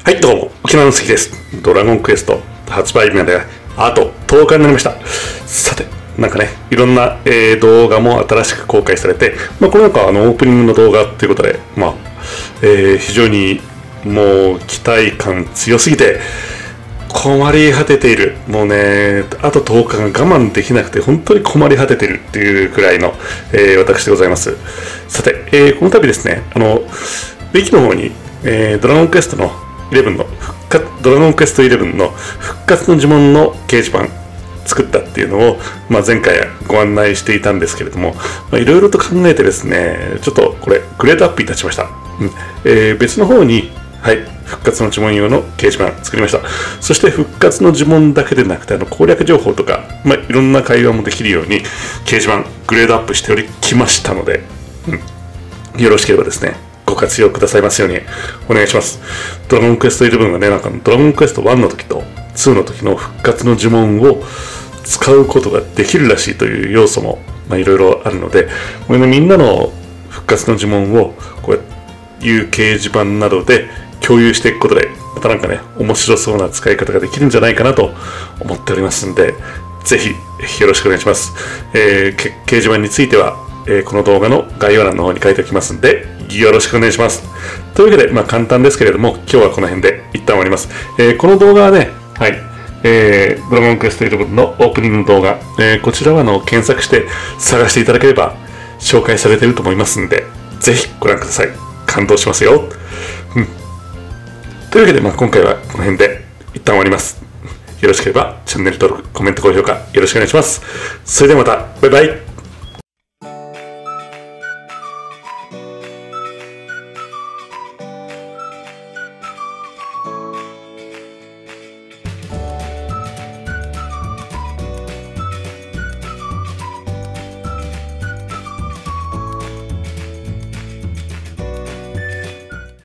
はい、どうも、沖縄の関です。ドラゴンクエスト発売日まであと10日になりました。さて、なんかね、いろんな、動画も新しく公開されて、この中はオープニングの動画ということで、非常にもう期待感強すぎて、困り果てている。もうね、あと10日が我慢できなくて、本当に困り果てているっていうくらいの、私でございます。さて、この度ですね、ウィキの方に、ドラゴンクエストの11のドラゴンクエスト11の復活の呪文の掲示板作ったっていうのを、前回ご案内していたんですけれども、いろいろと考えてですね、ちょっとこれグレードアップいたしました。別の方に、復活の呪文用の掲示板作りました。そして復活の呪文だけでなくて、攻略情報とか、いろんな会話もできるように掲示板グレードアップしておりきましたので、よろしければですね、ご活用くださいますようにお願いします。ドラゴンクエスト11がね、ドラゴンクエスト1の時と2の時の復活の呪文を使うことができるらしいという要素もいろいろあるので、これね、みんなの復活の呪文をこういう掲示板などで共有していくことで、またなんかね、面白そうな使い方ができるんじゃないかなと思っておりますんで、ぜひよろしくお願いします。掲示板については、この動画の概要欄の方に書いておきますんで、よろしくお願いします。というわけで、簡単ですけれども、今日はこの辺で一旦終わります。この動画はね、ドラゴンクエスト11のオープニングの動画、こちらは検索して探していただければ紹介されていると思いますんで、ぜひご覧ください。感動しますよ。というわけで、今回はこの辺で一旦終わります。よろしければチャンネル登録、コメント、高評価よろしくお願いします。それではまた、バイバイ。